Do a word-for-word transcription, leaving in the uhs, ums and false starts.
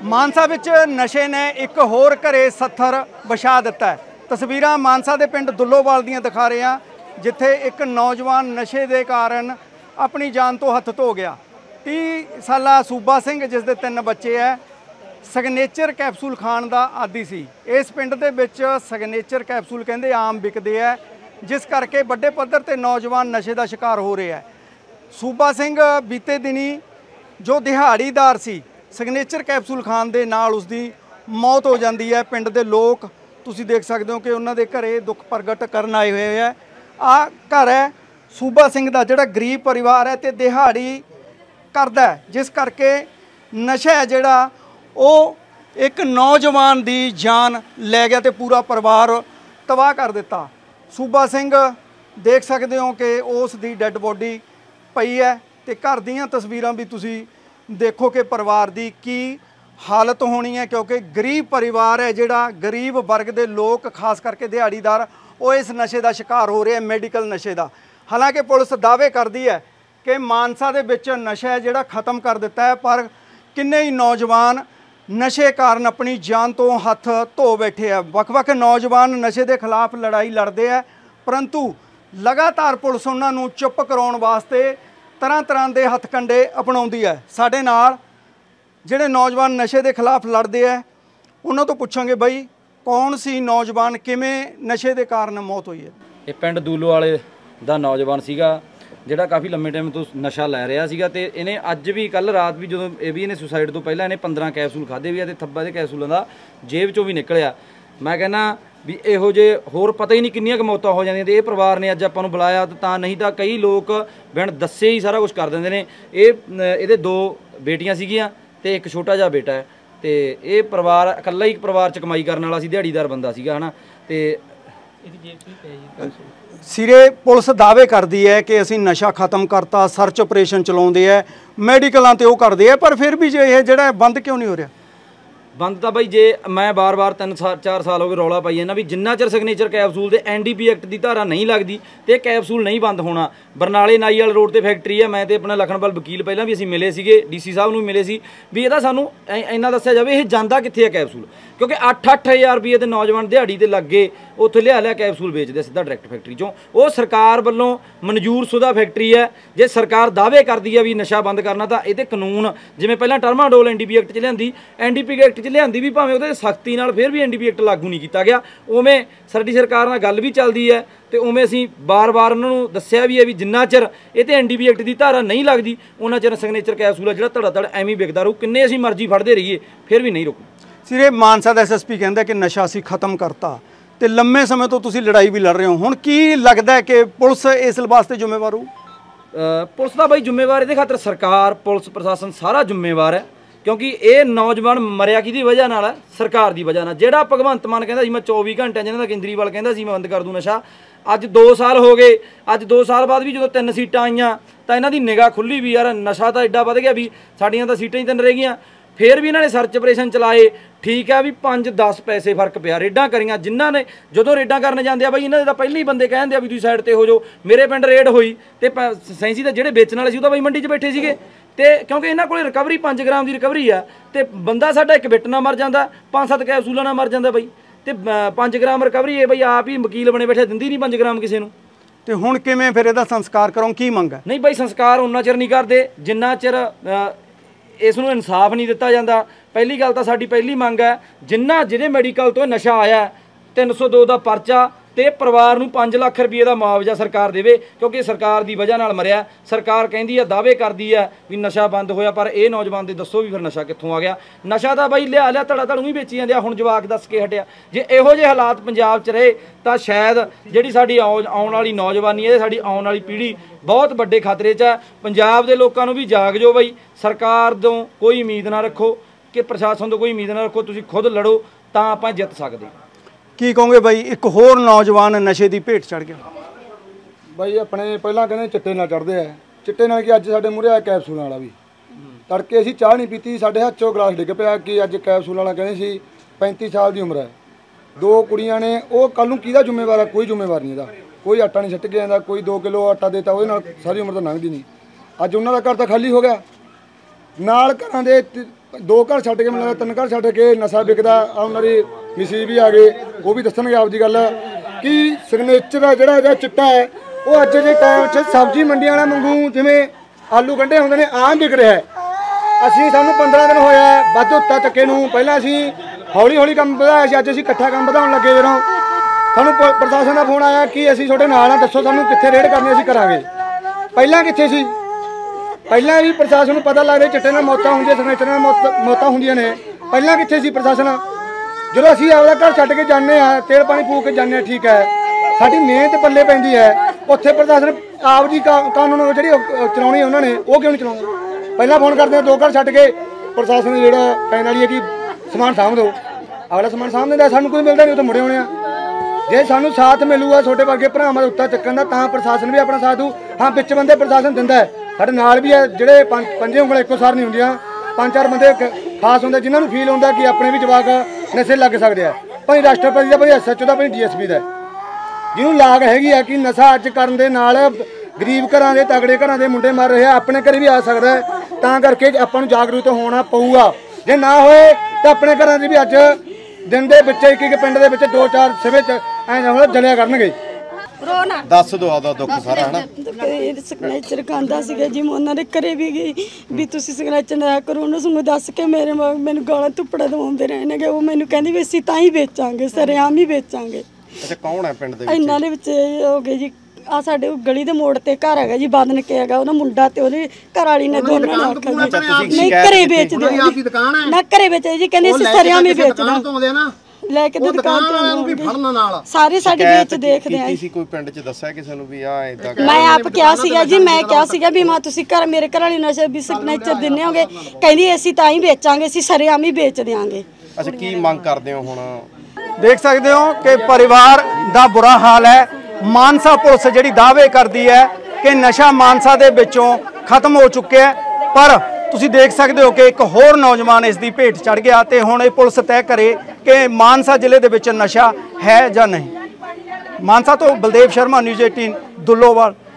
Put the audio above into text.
ਮਾਨਸਾ ਵਿੱਚ ਨਸ਼ੇ ਨੇ ਇੱਕ ਹੋਰ ਘਰੇ ਸੱਥਰ ਵਿਛਾ ਦਿੱਤਾ ਹੈ। ਤਸਵੀਰਾਂ ਮਾਨਸਾ ਦੇ ਪਿੰਡ ਦੁੱਲੋਵਾਲ ਦੀਆਂ ਦਿਖਾ ਰਹੇ ਹਾਂ, ਜਿੱਥੇ ਇੱਕ ਨੌਜਵਾਨ ਨਸ਼ੇ ਦੇ ਕਾਰਨ ਆਪਣੀ ਜਾਨ ਤੋਂ ਹੱਥ ਧੋ ਗਿਆ। तीह साला सूबा सिंह जिस दे तीन बच्चे है, सिग्नेचर कैप्सूल खाण का आदी सी। इस पिंड दे विच सिग्नेचर कैप्सूल कहंदे आम विकदे है, जिस करके बड़े पद्धर ते नौजवान नशे का शिकार हो रहे हैं। सूबा सिंह बीते दिनी जो दिहाड़ीदार सी, सिग्नेचर कैप्सूल खाण दे नाल उसदी मौत हो जाती है। पिंड दे लोग तुसीं देख सकते हो कि उन्होंने घरे दुख प्रगट करन आए हुए है। आ घर है सूबा सिंह का, जिहड़ा गरीब परिवार है ते दिहाड़ी करदा है, जिस करके नशा है जिहड़ा वो एक नौजवान दी जान लै गया ते पूरा परिवार तबाह कर दिता। सूबा सिंह देख सकते हो कि उस दी डैड बॉडी पई है ते घर दीयां तस्वीरां भी तुसी देखो कि परिवार दी की हालत होनी है, क्योंकि गरीब परिवार है जिहड़ा गरीब वर्ग के लोग खास करके दिहाड़ीदार वो इस नशे का शिकार हो रहे हैं, मेडिकल नशे का। हालांकि पुलिस दावे करती है कि मानसा दे विच नशा है जिहड़ा खत्म कर दिता है, पर किन्ने ही नौजवान नशे कारण अपनी जान तो हथ धो बैठे हैं। वख-वख नौजवान नशे के खिलाफ लड़ाई लड़ते हैं, परंतु लगातार पुलिस उन्होंने चुप कराउण वास्ते तरह तरह के हथकंडे अपनाउंदी है। साडे नाल जिहड़े नौजवान नशे के खिलाफ लड़ते हैं उन्होंने तो पूछांगे, बई कौन सी नौजवान किवें नशे के कारण मौत हुई है? ये पिंड दूलोवाले दा नौजवान सीगा ਜਿਹੜਾ ਕਾਫੀ ਲੰਮੇ ਟਾਈਮ ਤੋਂ ਨਸ਼ਾ ਲੈ ਰਿਹਾ ਸੀਗਾ ਤੇ ਇਹਨੇ ਅੱਜ ਵੀ ਕੱਲ ਰਾਤ ਵੀ ਜਦੋਂ ਇਹ ਵੀ ਇਹਨੇ ਸੁਸਾਈਡ ਤੋਂ ਪਹਿਲਾਂ ਇਹਨੇ ਪੰਦਰਾਂ ਕੈਪਸੂਲ ਖਾਦੇ ਵੀ ਆ ਤੇ ਥੱਬਾ ਦੇ ਕੈਪਸੂਲਾਂ ਦਾ ਜੇਬ ਚੋਂ ਵੀ ਨਿਕਲਿਆ। ਮੈਂ ਕਹਿੰਦਾ ਵੀ ਇਹੋ ਜਿਹੇ ਹੋਰ ਪਤਾ ਹੀ ਨਹੀਂ ਕਿੰਨੀਆਂ ਕੁ ਮੌਤਾਂ ਹੋ ਜਾਂਦੀਆਂ ਤੇ ਇਹ ਪਰਿਵਾਰ ਨੇ ਅੱਜ ਆਪਾਂ ਨੂੰ ਬੁਲਾਇਆ ਤਾਂ ਨਹੀਂ ਤਾਂ ਕਈ ਲੋਕ ਬਿਨ ਦੱਸੇ ਹੀ ਸਾਰਾ ਕੁਝ ਕਰ ਦਿੰਦੇ ਨੇ। ਇਹ ਇਹਦੇ ਦੋ ਬੇਟੀਆਂ ਸੀਗੀਆਂ ਤੇ ਇੱਕ ਛੋਟਾ ਜਿਹਾ ਬੇਟਾ ਹੈ ਤੇ ਇਹ ਪਰਿਵਾਰ ਇਕੱਲਾ ਹੀ ਪਰਿਵਾਰ 'ਚ ਕਮਾਈ ਕਰਨ ਵਾਲਾ ਸੀ, ਦਿਹਾੜੀਦਾਰ ਬੰਦਾ ਸੀਗਾ ਹੈ ਨਾ। ਤੇ ਇਹਦੀ ਜੇਬ 'ਚ ਵੀ ਪੈ ਜੀ सिरे पुलिस दावे करती है कि असीं नशा खत्म करता, सर्च ऑपरेशन चलाउंदे है, मैडिकलों ते वो करते हैं, पर फिर भी जो ये जिहड़ा बंद क्यों नहीं हो रहा? बंद तो बई जे मैं बार बार तीन साल चार साल हो गए रौला पाई ना भी जिन्ना चर सिग्नेचर कैप्सूल के एन डी पी एक्ट की धारा नहीं लगती तो कैप्सूल नहीं बंद होना। बरनाले नाई वाल रोड पर फैक्ट्री है, मैं तो अपना लखनपाल वकील पहला भी असीं मिले सीगे, डी सी साहब नूं मिले सी भी इहदा सानूं इन्ना दस्सिया जावे ये जांदा कित्थे है कैप्सूल, क्योंकि अठ अठ हज़ार रुपये के नौजवान दिहाड़ी ते लग गए उत्थे लिया लिया कैप्सूल बेचते सीधा डायरैक्ट फैक्ट्री चों। वो सरकार वालों मनजूर शुदा फैक्ट्री है, जे सरकार दावे करती है भी नशा बंद करना तो ये कानून जिवें पहलां tramadol N D P act च लिआंदी, एन डी पी एक्ट लिआंदी भी भावें उहदे सख्ती नाल फिर भी एन डी पी एक्ट लागू नहीं किया गया। उवें साडी सरकार नाल गल भी चलदी है तो उवें असीं बार बार उन्हां नूं दस्सिया भी है भी जिन्ना चिर ये ते एन डी पी एक्ट की धारा नहीं लगती उन्ना चिर सिग्नेचर कैप्सूल जिहड़ा धड़ा धड़ एवें विकदा रहू, किन्ने असीं मर्जी फड़दे रहीए फिर भी नहीं रुकू। सिरे मानसा दा एस एस पी कहंदा कि नशा असीं खत्म करता ते लंबे समय तो तुसीं लड़ाई भी लड़ रहे हो, हुण की लगदा है कि पुलिस इस वास्ते जिम्मेवार हो? पुलिस दा बई जिम्मेवार इहदे खातर सरकार पुलिस प्रशासन सारा जिम्मेवार है, क्योंकि ये नौजवान मरिया किहदी वजह नाल है? सरकार की वजह नाल। जिहड़ा भगवंत मान कहंदा सी मैं चौबी घंटे जिन्हां दा केंद्रीवाल कहंदा सी मैं बंद कर दूँ नशा, अज दो साल हो गए, अज दो साल बाद भी जो तीन सीटां आईयां तां इन्हां दी निगाह खुली भी यार नशा तां एड्डा वध गया भी साडीआं तां सीटां ही तीन रह गईआं। फिर भी इन्होंने सर्च ऑपरेशन चलाए, ठीक है भी पाँच दस पैसे फर्क पिया, रेडां करियां जिन्हां ने जो रेडां करने जाते हैं बई इन्होंने तो पहले ही बंदे कहते हैं भी तुसीं साइड ते हो जाओ। मेरे पिंड रेड हुई तो सैंसी के जिहड़े बेचण वाले सी बई मंडी च बैठे सीगे ते क्योंकि इन्हां कोले रिकवरी पाँच ग्राम की रिकवरी आ तो बंदा साडा एक बिट ना मर जाता, पाँच सत्त कैप्सूलां ना मर जाता बई, तो पाँच ग्राम रिकवरी है बई आप ही वकील बने बैठे दिंदी नहीं पाँच ग्राम किसी नूं। ते हुण किवें फिर इहदा संस्कार करों, की मंग है? नहीं बई संस्कार उन्ना चिर नहीं करते जिन्ना चिर इसनूं इंसाफ नहीं दिता जाता। पहली गल तो साडी पहली मंग है जिन्ना जिहदे मैडिकल तो नशा आया तीन सौ दो का परचा तो परिवार नूं पाँच लाख रुपये का मुआवजा सरकार देवे, क्योंकि सरकार की वजह नाल मरिया। सरकार कहती है दावे करती है भी नशा बंद होया, पर यह नौजवान दे दसो भी फिर नशा कित्थों आ गया? नशा तो बई लिया लिया धड़ा धड़ ही बेची जाते हुण जवाक दस के हटिया। जे इहो जे हालात पंजाब च रहे तो शायद जिहड़ी साडी आउण वाली नौजवानी है साडी आउण वाली पीढ़ी बहुत वड्डे खतरे च है। पंजाब के लोगों नूं भी जाग जो बई, सरकार तो कोई उम्मीद ना रखो कि प्रशासन तो कोई उम्मीद ना रखो, तुसीं खुद लड़ो तां आपां जित सकदे। की कहोगे बई एक होर नौजवान नशे की भेट चढ़ गया? बई अपने पहला कहते चिट्टे नाल चढ़ते हैं, चिट्टे नाल कि अज साडे मूहरे आ कैप्सूल वाला भी तड़के असीं चाह नहीं पीती, साडे हत्थ चों गिलास डिग पिया कि अज कैप्सूल वाला कहते सी पैंती साल की उम्र है, दो कुड़ियां ने, वो कल नूं किहदा जिम्मेवार है? कोई जिम्मेवार नहीं, इहदा कोई आटा नहीं सट के आंदा, कोई दो किलो आटा देता वो सारी उम्र तो लंघदी नहीं। अज उन्हां दा घर तो खाली हो गया ਨਾਲ ਘਰਾਂ ਦੇ ਤ- ਦੋ ਘਰ ਛੱਡ ਕੇ ਮੈਨੂੰ ਤਿੰਨ ਘਰ ਛੱਡ ਕੇ ਨਸ਼ਾ ਵਿਕਦਾ ਆ। ਉਹਨਾਂ ਦੀ ਮਿਸੀ ਵੀ ਆ ਗਏ, ਉਹ ਵੀ ਦੱਸਣਗੇ ਆਪਦੀ ਗੱਲ ਕਿ ਸਿਗਨੇਚਰ ਦਾ ਜਿਹੜਾ ਇਹਦਾ ਚਿੱਟਾ ਹੈ ਉਹ ਅੱਜ ਦੇ ਟਾਈਮ 'ਚ ਸਬਜ਼ੀ ਮੰਡੀਆਂ ਵਾਲਾ ਵਾਂਗੂ ਜਿਵੇਂ ਆਲੂ ਗੰਢੇ ਹੁੰਦੇ ਨੇ ਆਮ ਵਿਕ ਰਿਹਾ ਹੈ। ਅਸੀਂ ਸਾਨੂੰ ਪੰਦਰਾਂ ਦਿਨ ਹੋਇਆ ਵੱਧ ਉੱਤਾ ਚੱਕੇ ਨੂੰ। ਪਹਿਲਾਂ ਅਸੀਂ ਹੌਲੀ ਹੌਲੀ ਕੰਮ ਵਧਾਇਆ ਸੀ, ਅੱਜ ਅਸੀਂ ਇਕੱਠਾ ਕੰਮ ਵਧਾਉਣ ਲੱਗੇ। ਜਦੋਂ ਸਾਨੂੰ ਪ- ਪ੍ਰਸ਼ਾਸਨ ਦਾ ਫੋਨ ਆਇਆ ਕਿ ਅਸੀਂ ਤੁਹਾਡੇ ਨਾਲ ਆ, ਦੱਸੋ ਸਾਨੂੰ ਕਿੱਥੇ ਰੇਡ ਕਰਨੀ, ਅਸੀਂ ਕਰਾਂਗੇ। ਪਹਿਲਾਂ ਕਿੱਥੇ ਸੀ? ਪਹਿਲਾਂ ਵੀ ਪ੍ਰਸ਼ਾਸਨ ਨੂੰ ਪਤਾ ਲੱਗਦਾ ਚਿੱਟੇ ਨਾਲ ਮੌਤਾਂ ਹੁੰਦੀਆਂ, ਸਿਗਨੇਚਰ ਨਾਲ ਮੌਤ ਮੌਤਾਂ ਹੁੰਦੀਆਂ ਨੇ। ਪਹਿਲਾਂ ਕਿੱਥੇ ਸੀ ਪ੍ਰਸ਼ਾਸਨ? ਜਦੋਂ ਅਸੀਂ ਆਪਦਾ ਘਰ ਛੱਡ ਕੇ ਜਾਂਦੇ ਹਾਂ, ਤੇਲ ਪਾਣੀ ਫੂਕ ਕੇ ਜਾਂਦੇ ਹਾਂ, ਠੀਕ ਹੈ, ਸਾਡੀ ਮਿਹਨਤ ਪੱਲੇ ਪੈਂਦੀ ਹੈ, ਉੱਥੇ ਪ੍ਰਸ਼ਾਸਨ ਆਪ ਦੀ ਕਾ- ਕਾਨੂੰਨ ਜਿਹੜੀ ਉਹ ਚਲਾਉਣੀ ਉਹਨਾਂ ਨੇ, ਉਹ ਕਿਉਂ ਨਹੀਂ ਚਲਾਉਂਦੇ? ਪਹਿਲਾਂ ਫੋਨ ਕਰਦੇ ਆ ਦੋ ਘਰ ਛੱਡ ਕੇ, ਪ੍ਰਸ਼ਾਸਨ ਜਿਹੜਾ ਕਹਿਣ ਵਾਲੀ ਹੈ ਕਿ ਸਮਾਨ ਸਾਂਭ ਦਿਓ, ਅਗਲਾ ਸਮਾਨ ਸਾਂਭ ਦਿੰਦਾ, ਸਾਨੂੰ ਕੋਈ ਮਿਲਦਾ ਨਹੀਂ, ਉੱਥੇ ਮੁੜੇ ਹੋਣੇ ਆ। ਜੇ ਸਾਨੂੰ ਸਾਥ ਮਿਲੂਗਾ ਛੋਟੇ ਵਰਗੇ ਭਰਾਵਾਂ ਦਾ ਉੱਤਾ ਚੱਕਣ ਦਾ, ਤਾਂ ਪ੍ਰਸ਼ਾਸਨ ਵੀ ਆਪਣਾ ਸਾਥ ਦੂ। ਹਾਂ, ਵਿੱਚ ਬੰਦੇ ਪ੍ਰਸ਼ਾਸਨ ਦਿੰਦਾ ਹੈ, ਸਾਡੇ ਨਾਲ ਵੀ ਹੈ, ਜਿਹੜੇ ਪੰਜ ਪੰਜੇ ਉਂਗਲਾਂ ਇੱਕੋ ਸਾਰ ਨਹੀਂ ਹੁੰਦੀਆਂ, ਪੰਜ ਚਾਰ ਬੰਦੇ ਕ- ਖਾਸ ਹੁੰਦੇ ਜਿਨ੍ਹਾਂ ਨੂੰ ਫੀਲ ਹੁੰਦਾ ਕਿ ਆਪਣੇ ਵੀ ਜਵਾਕ ਨਸ਼ੇ ਲੱਗ ਸਕਦੇ ਆ। ਭਾਈ ਰਾਸ਼ਟਰਪਤੀ ਦਾ, ਭਾਈ ਐਸ ਐਚ ਓ ਦਾ, ਭਾਈ ਡੀ ਐਸ ਪੀ ਦਾ, ਜਿਹਨੂੰ ਲਾਗ ਹੈਗੀ ਆ ਕਿ ਨਸ਼ਾ ਅੱਜ ਕਰਨ ਦੇ ਨਾਲ ਗਰੀਬ ਘਰਾਂ ਦੇ ਤਗੜੇ ਘਰਾਂ ਦੇ ਮੁੰਡੇ ਮਰ ਰਹੇ ਆ, ਆਪਣੇ ਘਰੇ ਵੀ ਆ ਸਕਦਾ ਹੈ। ਤਾਂ ਕਰਕੇ ਆਪਾਂ ਨੂੰ ਜਾਗਰੂਕ ਹੋਣਾ ਪਊਗਾ। ਜੇ ਨਾ ਹੋਏ ਤਾਂ ਆਪਣੇ ਘਰਾਂ 'ਚ ਵੀ ਅੱਜ ਦਿਨ ਦੇ ਵਿੱਚ ਇੱਕ ਇੱਕ ਪਿੰਡ ਦੇ ਵਿੱਚ ਦੋ ਚਾਰ ਸਿਵੇ ਚ ਐਂ ਨਾ ਜਲਿਆ ਕਰਨਗੇ। ਰੋਣਾ ਦੱਸ ਦੋ ਆਦਾ ਦੁੱਖ ਸਾਰਾ ਹਨਾ। ਸਿਗਨੇਚਰ ਖਾਂਦਾ ਸੀਗਾ ਜੀ, ਮੈਂ ਉਹਨਾਂ ਦੇ ਘਰੇ ਵੀ ਗਈ ਵੀ ਤੁਸੀਂ ਸਿਗਨੇਚਰ ਨਾ ਕਰੋ। ਉਹਨੂੰ ਸਾਨੂੰ ਦੱਸ ਕੇ ਮੇਰੇ ਮ- ਮੈਨੂੰ ਗਾਲਾਂ ਧੁੱਪੜਾ ਦਵਾਉਂਦੇ ਰਹੇ ਨੇਗੇ। ਉਹ ਮੈਨੂੰ ਕਹਿੰਦੀ ਵੀ ਅਸੀਂ ਤਾਂ ਹੀ ਵੇਚਾਂਗੇ, ਸਰੇਆਮ ਹੀ ਵੇਚਾਂਗੇ। ਅੱਛਾ, ਕੌਣ ਹੈ ਪਿੰਡ ਦੇ ਵਿੱਚ? ਇਹਨਾਂ ਦੇ ਵਿੱਚ ਇਹ ਹੋ ਗਏ ਜੀ, ਆ ਸਾਡੇ ਗਲੀ ਦੇ ਮੋੜ ਤੇ ਘਰ ਹੈਗਾ ਜੀ, ਬਦਨ ਕੇ ਹੈਗਾ, ਉਹਦਾ ਮੁੰਡਾ ਤੇ ਉਹਦੀ ਘਰ ਵਾਲੀ ਨੇ ਦੋਨਾਂ ਨੇ ਆਖਿਆ ਜੀ ਨਹੀਂ ਘਰੇ ਵੇਚਦੇ ਆ ਜੀ, ਨਾ ਘਰੇ ਵੇਚਦੇ ਜੀ, ਕਹਿੰਦੇ ਅਸੀਂ ਸਰੇਆਮ ਹੀ ਵੇਚਦਾ, ਲੈ ਕੇ ਦੁਕਾਨ ਤੋਂ ਸਾਰੇ ਸਾਡੇ ਵਿੱਚ ਦੇਖਦੇ ਆ। ਕਿਸੇ ਕੋਈ ਪਿੰਡ 'ਚ ਦੱਸਿਆ ਕਿਸੇ ਨੂੰ ਵੀ ਆ ਇਦਾਂ? ਮੈਂ ਆਪ ਕਿਹਾ ਸੀਗਾ ਜੀ, ਮੈਂ ਕਿਹਾ ਸੀਗਾ ਵੀ ਮਾਂ ਤੁਸੀਂ ਘਰ ਮੇਰੇ ਘਰ ਵਾਲੀ ਨਸ਼ੇ ਵੀ ਸਿਗਨੇਚਰ ਦਿੰਨੇ ਹੋਗੇ, ਕਹਿੰਦੀ ਅਸੀਂ ਤਾਂ ਹੀ ਵੇਚਾਂਗੇ, ਅਸੀਂ ਸਰੇਆਮ ਹੀ ਵੇਚ ਦਿਆਂਗੇ। ਅੱਛਾ, ਕੀ ਮੰਗ ਕਰਦੇ ਹੋ ਹੁਣ? ਦੇਖ ਸਕਦੇ ਹੋ ਕਿ ਪਰਿਵਾਰ ਦਾ ਬੁਰਾ ਹਾਲ ਹੈ। ਮਾਨਸਾ ਪੁਲਿਸ ਜਿਹੜੀ ਦਾਅਵੇ ਕਰਦੀ ਹੈ ਕਿ ਨਸ਼ਾ ਮਾਨਸਾ ਦੇ ਵਿੱਚੋਂ ਖਤਮ ਹੋ ਚੁੱਕਿਆ ਹੈ, ਪਰ ਤੁਸੀਂ ਦੇਖ ਸਕਦੇ ਹੋ ਕਿ ਇੱਕ ਹੋਰ ਨੌਜਵਾਨ ਇਸ ਦੀ ਭੇਟ ਚੜ ਗਿਆ ਤੇ ਹੁਣ ਇਹ ਪੁਲਿਸ ਤੈਅ ਕਰੇ ਕਿ ਮਾਨਸਾ ਜ਼ਿਲ੍ਹੇ ਦੇ ਵਿੱਚ ਨਸ਼ਾ ਹੈ ਜਾਂ ਨਹੀਂ। ਮਾਨਸਾ ਤੋਂ ਬਲਦੇਵ ਸ਼ਰਮਾ, ਨਿਊਜ਼ ਅਠਾਰਾਂ ਦੁੱਲੋਵਾਲ।